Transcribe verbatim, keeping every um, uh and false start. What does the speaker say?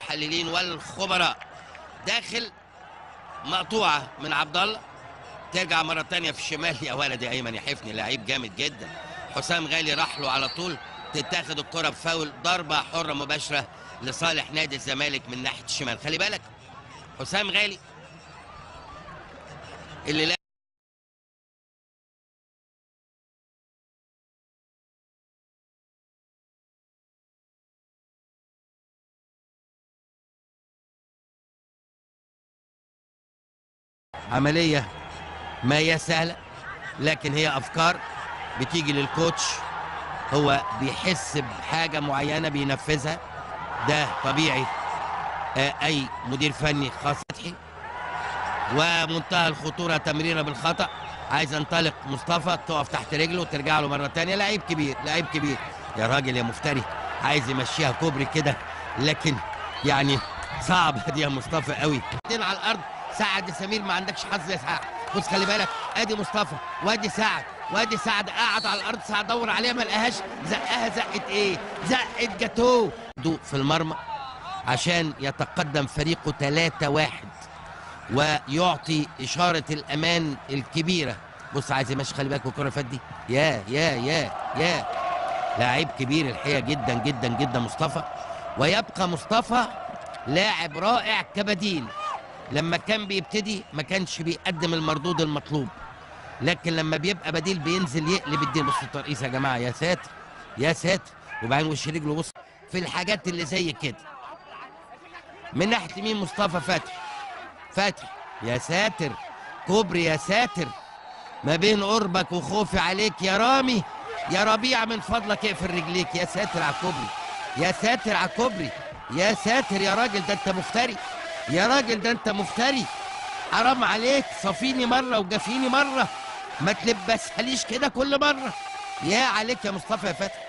المحللين والخبراء. داخل مقطوعه من عبد الله، ترجع مره ثانيه في الشمال. يا ولد يا ايمن يا حفني، لعيب جامد جدا. حسام غالي راح له على طول، تتاخد الكره بفاول، ضربه حره مباشره لصالح نادي الزمالك من ناحيه الشمال. خلي بالك حسام غالي اللي لا عمليه ما هي سهله، لكن هي افكار بتيجي للكوتش، هو بيحس بحاجه معينه بينفذها. ده طبيعي آه اي مدير فني خاص فتحي. ومنتهى الخطوره تمريره بالخطا، عايز ينطلق مصطفى، تقف تحت رجله وترجع له مره ثانيه. لعيب كبير لعيب كبير يا راجل يا مفتري، عايز يمشيها كوبري كده، لكن يعني صعب دي يا مصطفى قوي. على الارض سعد سمير، ما عندكش حظ يا سعد. بص خلي بالك، ادي مصطفى وادي سعد وادي سعد قاعد على الارض. سعد دور عليها ما لقاهاش، زقها زقه ايه؟ زقه جاتوه في المرمى عشان يتقدم فريقه ثلاثة واحد ويعطي اشاره الامان الكبيره. بص عايز يمشي، خلي بالك الكره اللي فاتت دي. يا يا يا يا لاعب كبير الحقيقه جدا جدا جدا مصطفى. ويبقى مصطفى لاعب رائع كبديل. لما كان بيبتدي ما كانش بيقدم المردود المطلوب، لكن لما بيبقى بديل بينزل يقلب الدين. بصوا الترقيص يا جماعه، يا ساتر يا ساتر. وبعدين وش رجله، بص في الحاجات اللي زي كده. من ناحيه اليمين مصطفى فتحي، فتحي يا ساتر، كوبري يا ساتر، ما بين قربك وخوفي عليك يا رامي يا ربيع، من فضلك اقفل رجليك. يا ساتر على الكوبري، يا ساتر على الكوبري، يا ساتر يا راجل، ده انت مفتري يا راجل، ده انت مفتري، حرام عليك. صفيني مره وجافيني مره، ما تلبسهاليش كده كل مره. يا عليك يا مصطفى يا فتحي.